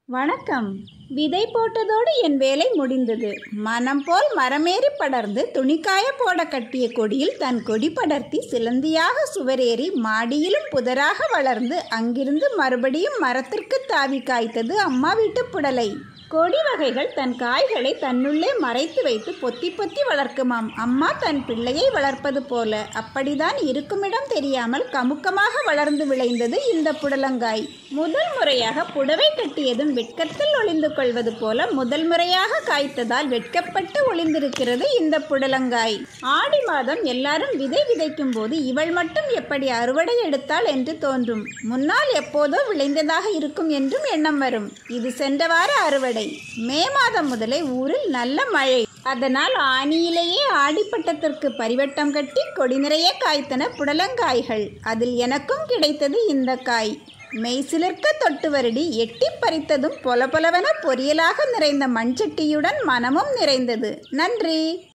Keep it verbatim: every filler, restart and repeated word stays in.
வணக்கம். விதை போட்டதோடு என் வேலை முடிந்தது. மனம் போல் மரமேறி படர்ந்து துணிக்காய போட கட்டிய கொடியில் தன் கொடி படர்த்தி சிலந்தியாக சுவரேறி மாடியிலும் புதராக வளர்ந்து அங்கிருந்து மறுபடியும் மரத்திற்கு தாவி காய்த்தது அம்மா வீட்டு புடலை. கொடி வகைகள் தன் காய்களை தன்னுள்ளே மறைத்து வைத்து பொத்தி பொத்தி வளர்க்குமாம் அம்மா தன் பிள்ளையை வளர்ப்பது போல. அப்படிதான் இருக்குமிடம் தெரியாமல் கமுக்கமாக வளர்ந்து விளைந்தது இந்த புடலங்காய். முதல் முறையாக புடவை கட்டியதும் வெட்கத்தில் ஒளிந்து கொள்வது போல முதல் முறையாக காய்த்ததால் வெட்கப்பட்டு ஒளிந்திருக்கிறது இந்த புடலங்காய். ஆடி மாதம் எல்லாரும் விதை விதைக்கும் போது இவள் மட்டும் எப்படி அறுவடை எடுத்தாள் என்று தோன்றும். முன்னால் எப்போதோ விளைந்ததாக இருக்கும் என்றும் எண்ணம் வரும். இது சென்ற வார அறுவடை. மே மாதம் முதலே ஊரில் நல்ல மழை. அதனால் ஆனியிலேயே ஆடிப்பட்டத்திற்கு பரிவட்டம் கட்டி கொடி நிறைய காய்த்தன புடலங்காய்கள். அதில் எனக்கும் கிடைத்தது இந்த காய். மெய் சிலிர்க்க தொட்டு வருடி எட்டி பறித்ததும் பொல பொலவென பொரியலாக நிறைந்த மண்சட்டியுடன் மனமும் நிறைந்தது. நன்றி.